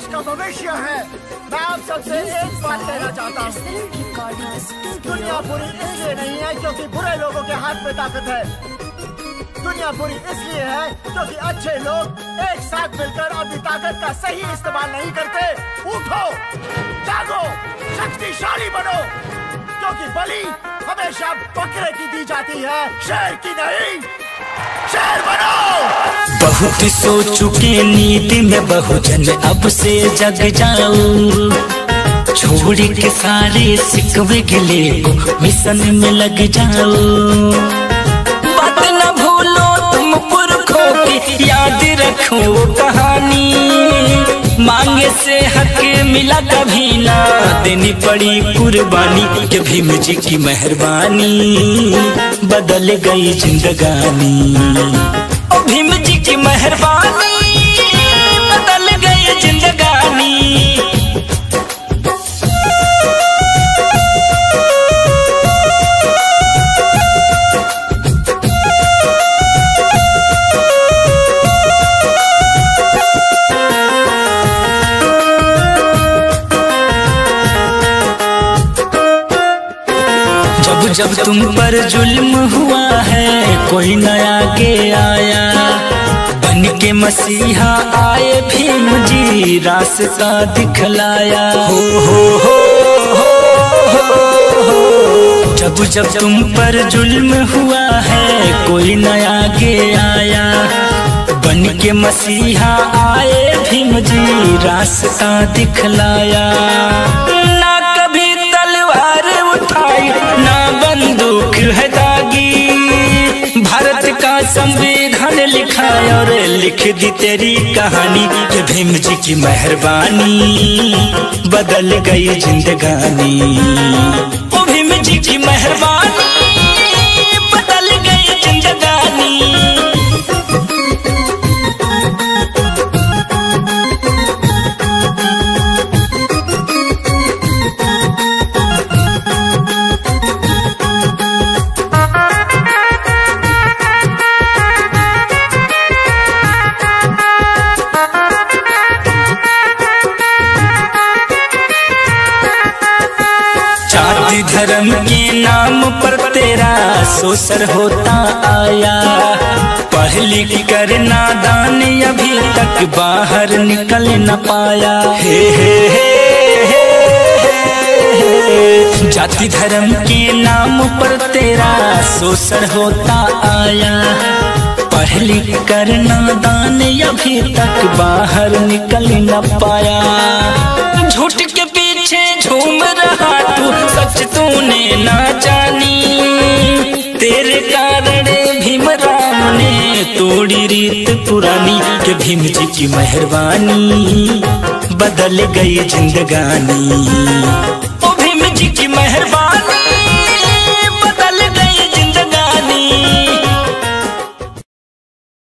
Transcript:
देश का भविष्य है। मैं आप सबसे एक बात कहना चाहता हूँ, दुनिया बुरी इसलिए नहीं है क्योंकि बुरे लोगों के हाथ में ताकत है। दुनिया बुरी इसलिए है क्योंकि अच्छे लोग एक साथ मिलकर अपनी ताकत का सही इस्तेमाल नहीं करते। उठो, जागो, शक्तिशाली बनो, क्योंकि बलि हमेशा बकरे की दी जाती है, शेर की नहीं। शेर बनो। बहुत सो चुके नीति में बहुजन, अब से जग जाऊं, छोड़ के सारे सिकवे गिले को मिशन में लग जाऊं। बात न भूलो तुम पुरखों की, याद रखो कहानी, मांगे से हक मिला कभी ना, देनी पड़ी कुर्बानी के भीम जी की मेहरबानी बदल गई जिंदगानी। ओ भीम जी की मेहरबानी बदल गई जिंदगानी। जब तुम पर जुल्म हुआ है, कोई नया के आया, बन के मसीहा आए भीम जी, रास्ता दिखलाया। हो। जब तुम पर जुल्म हुआ है, कोई नया के आया, बन के मसीहा आए भीम जी, रास्ता दिखलाया। ना कभी तलवार उठाई, ना बंदूक है दागी, भारत का संविधान लिखा और लिख दी तेरी कहानी कि भीम जी की मेहरबानी बदल गई जिंदगानी। ओ भीम जी की मेहरबानी बदल गई जिंदगानी। धर्म के नाम पर तेरा शोषण होता आया, पढ़ लिख कर नादान अभी तक बाहर निकल न पाया। जाति धर्म के नाम पर तेरा शोषण होता आया, पढ़ लिख कर नादान अभी तक बाहर निकल न पाया। झूठ के पीछे झूम रहा तू, सच तूने ना जानी, तेरे कारण भीम राम ने तोड़ी रीत पुरानी कि भीम जी की मेहरबानी बदल गई जिंदगानी। ओ भीम जी की मेहरबानी